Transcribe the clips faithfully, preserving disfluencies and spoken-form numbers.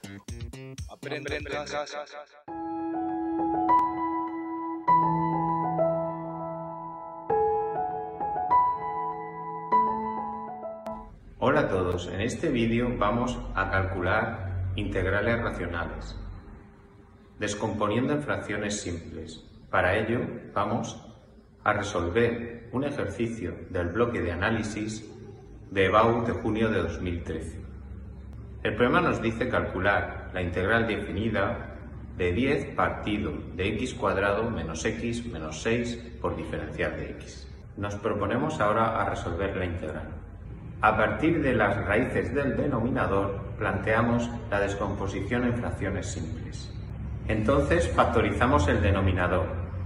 Aprende en casa. Hola a todos, en este vídeo vamos a calcular integrales racionales, descomponiendo en fracciones simples. Para ello vamos a resolver un ejercicio del bloque de análisis de E B A U de junio de dos mil trece. El problema nos dice calcular la integral definida de diez partido de x cuadrado menos x menos seis por diferencial de x. Nos proponemos ahora a resolver la integral. A partir de las raíces del denominador, planteamos la descomposición en fracciones simples. Entonces, factorizamos el denominador.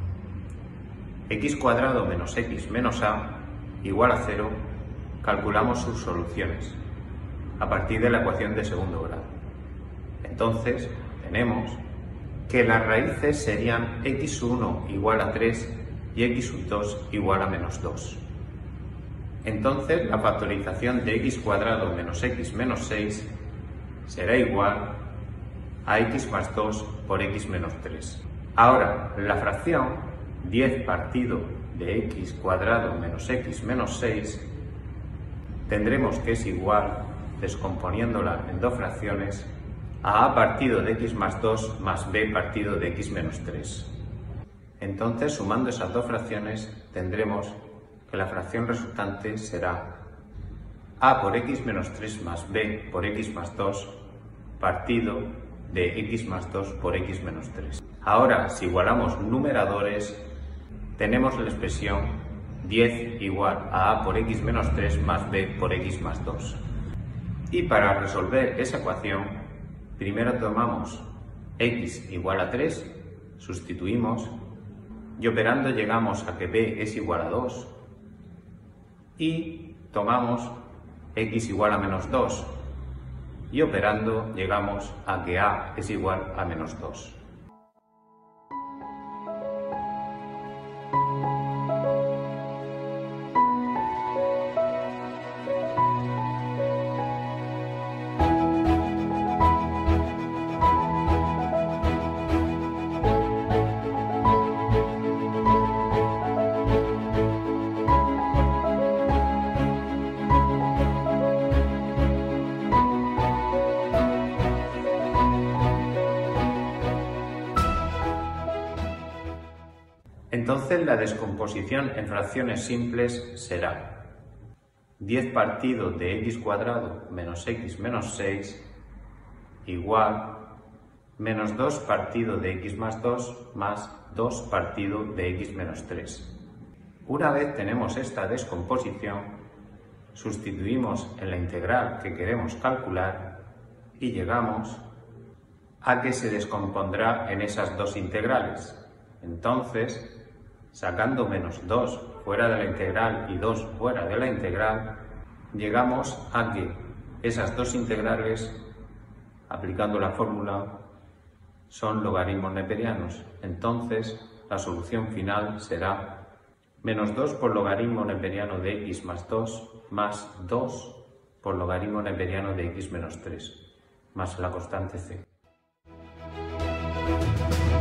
X cuadrado menos x menos a igual a cero, calculamos sus soluciones a partir de la ecuación de segundo grado. Entonces, tenemos que las raíces serían equis uno igual a tres y equis dos igual a menos dos. Entonces, la factorización de x cuadrado menos x menos seis será igual a x más dos por x menos tres. Ahora, la fracción diez partido de x cuadrado menos x menos seis tendremos que es igual, descomponiéndola en dos fracciones, a a partido de x más dos más b partido de x menos tres. Entonces, sumando esas dos fracciones, tendremos que la fracción resultante será a por x menos tres más b por x más dos partido de x más dos por x menos tres. Ahora, si igualamos numeradores, tenemos la expresión diez igual a a por x menos tres más b por x más dos. Y para resolver esa ecuación, primero tomamos x igual a tres, sustituimos, y operando llegamos a que b es igual a dos, y tomamos x igual a menos dos, y operando llegamos a que a es igual a menos dos. Entonces, la descomposición en fracciones simples será diez partido de x cuadrado menos x menos seis igual menos dos partido de x más dos más dos partido de x menos tres. Una vez tenemos esta descomposición, sustituimos en la integral que queremos calcular y llegamos a que se descompondrá en esas dos integrales. Entonces, sacando menos dos fuera de la integral y dos fuera de la integral, llegamos a que esas dos integrales, aplicando la fórmula, son logaritmos neperianos. Entonces, la solución final será menos dos por logaritmo neperiano de x más dos más dos por logaritmo neperiano de x menos tres, más la constante c.